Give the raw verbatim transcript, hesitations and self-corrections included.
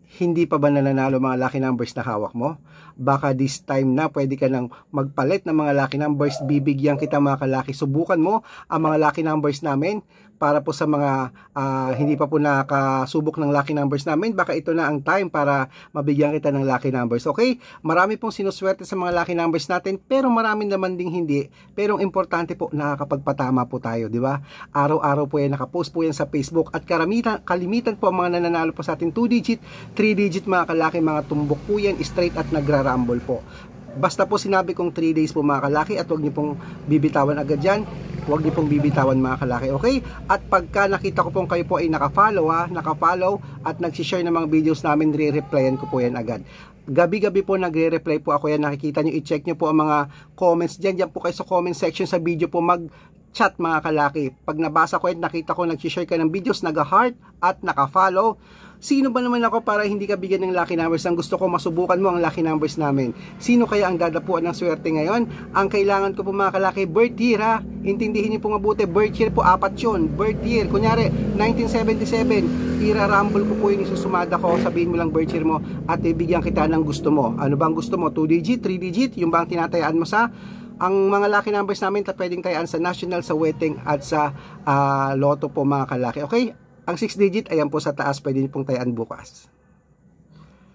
Hindi pa ba nananalo mga lucky numbers na hawak mo? Baka this time na pwede ka nang magpalit ng mga lucky numbers. Bibigyan kita mga kalaki. Subukan mo ang mga lucky numbers namin para po sa mga uh, hindi pa po nakasubok ng lucky numbers namin. Baka ito na ang time para mabigyan kita ng lucky numbers. Okay? Marami pong sinuswerte sa mga lucky numbers natin, pero marami naman ding hindi. Pero ang importante po, nakakapagpatama po tayo, di ba? Araw-araw po yan, nakapost po yan sa Facebook. At karamitan, kalimitan po ang mga nananalo po sa ating two digit, three digit mga kalaki, mga tumbok po yan, straight at nagra-rumble po. Basta po sinabi kong three days po mga kalaki, at huwag niyo pong bibitawan agad yan. Huwag niyo pong bibitawan mga kalaki, okay? At pagka nakita ko pong kayo po ay nakafollow ha, nakafollow at nagsishare ng mga videos namin, re-replyan ko po yan agad. Gabi-gabi po nagre-reply po ako yan, nakikita nyo, i-check nyo po ang mga comments dyan, dyan po kayo sa comment section sa video po mag chat mga kalaki. Pag nabasa ko yan, nakita ko nag-share ka ng videos, nag-heart at naka-follow. Sino ba naman ako para hindi ka bigyan ng lucky numbers? Ang gusto ko, masubukan mo ang lucky numbers namin. Sino kaya ang dadapuan ng swerte ngayon? Ang kailangan ko po mga kalaki, birth year ha. Intindihin niyo po mabuti, birth year po, apat yun. Birth year, kunyari, nineteen seventy-seven, ira-rumble ko po yung isusumada ko, sabihin mo lang birth year mo at ibigyan kita ng gusto mo. Ano bang gusto mo? two digit, three digit? Yung bang tinatayaan mo sa? Ang mga lucky numbers namin pwedeng tayaan sa national, sa wedding at sa uh, lotto po mga kalaki. Okay? Ang six digit, ayan po sa taas, pwede niyo pong tayaan bukas.